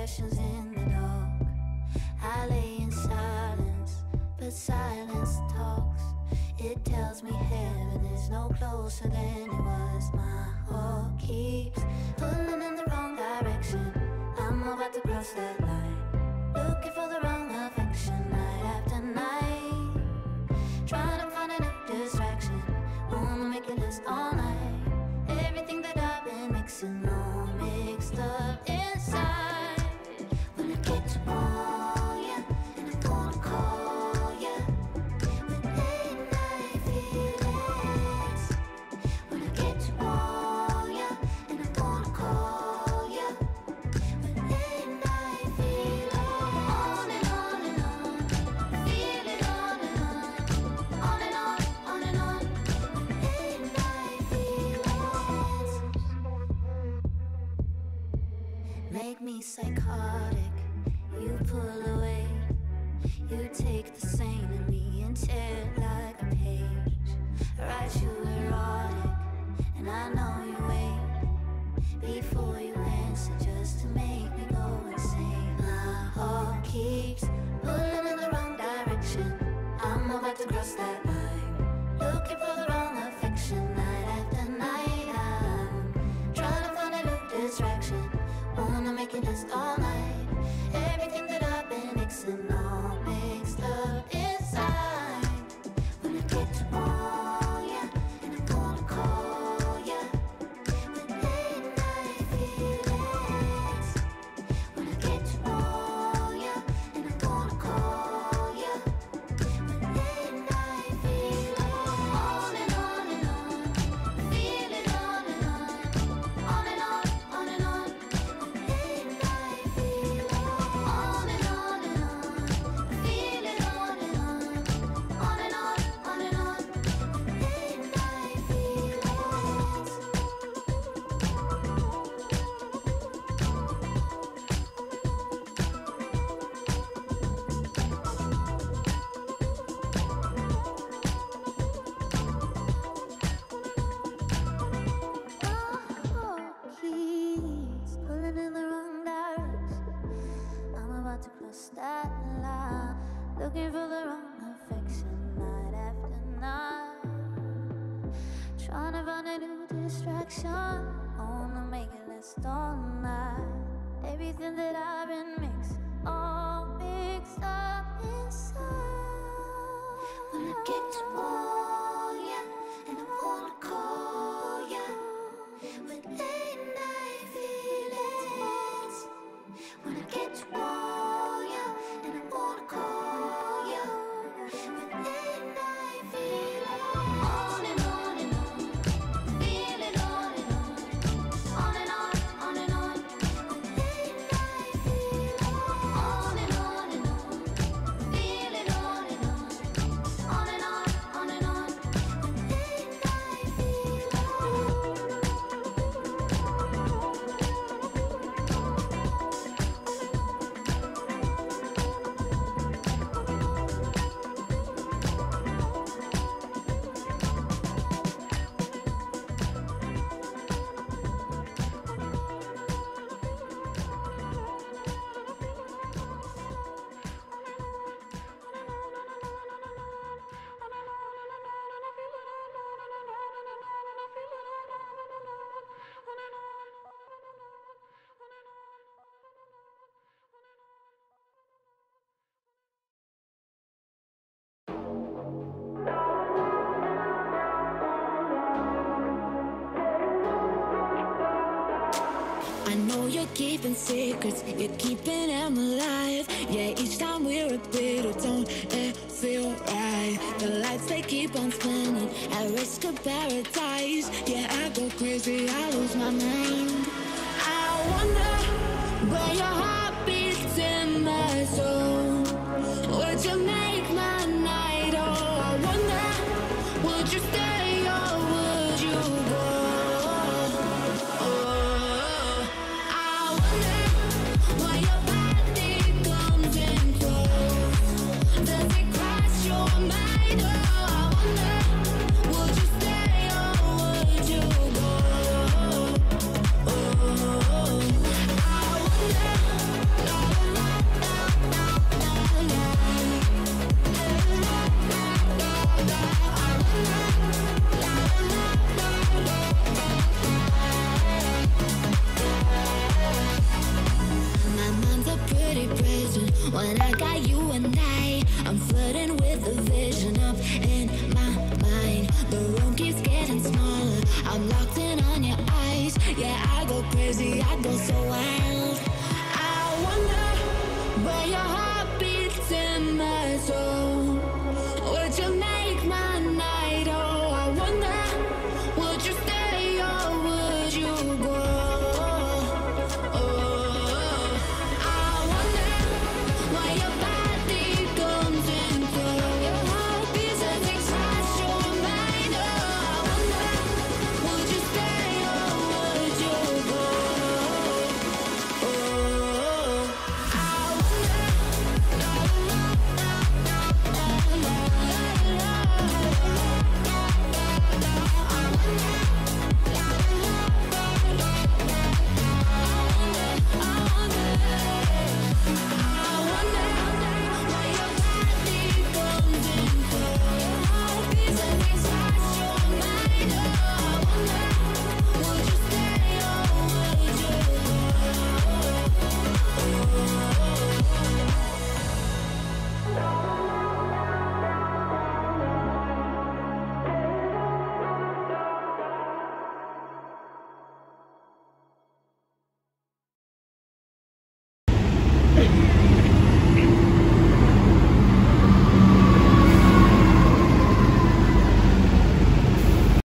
questions in the dark. I lay in silence, but silence talks. It tells me heaven is no closer than it was. My heart keeps pulling in the wrong direction. I'm about to cross that line, looking for the wrong affection night after night. Trying to find a new distraction, wanna make it last all night. Everything that I've been mixing all mixed up inside. When I get to want ya, and I wanna call ya with late night feelings. When I get to want ya, and I wanna call ya with late night feelings. On and on and on, feel it on and on and on, on and on, late night feelings. Make me psychotic, you pull away. You take the same in me and tear it like a page. I write you erotic, and I know you wait before you answer just to make me go insane. My heart keeps pulling in the wrong direction. I'm about to cross that line, looking for the wrong affection night after night. I'm trying to find a new distraction, wanna make it last all night. Everything that I've been mixing all mixed up inside. When I get to want ya, and I wanna call ya with late night feelings. When I get to want ya, and I wanna call ya with late night feelings. On and on and on, feel it on and on and on, on and on, late night feelings. On and on and on, feel it on and on and on, on and on, late night feelings. Keys pulling in the wrong direction. I'm about to cross that line, looking for the wrong affection night after night. Trying to find a new distraction, wanna make it last all night. Everything that I've been mixing, all mixed up inside. When I get to want ya, and I wanna call ya with late night feelings. When I get to want ya, and I wanna call ya with late night feelings. On and on and on, feel it on and on and on, on and on, late night feelings. On and on and on, feel it on and on and on, on and on, late night feelings. I know you're keeping secrets, you're keeping them alive. Yeah, each time we're a bit, it don't feel right. The lights, they keep on spinning, at risk of paradise. Yeah, I go crazy, I lose my mind. I wonder where your heart beats in my soul. Would you make my night? Oh, I wonder, would you stay or would you go? When I got you and I'm flooding with a vision up in my mind. The room keeps getting smaller. I'm locked in on your eyes. Yeah, I go crazy, I go so wild.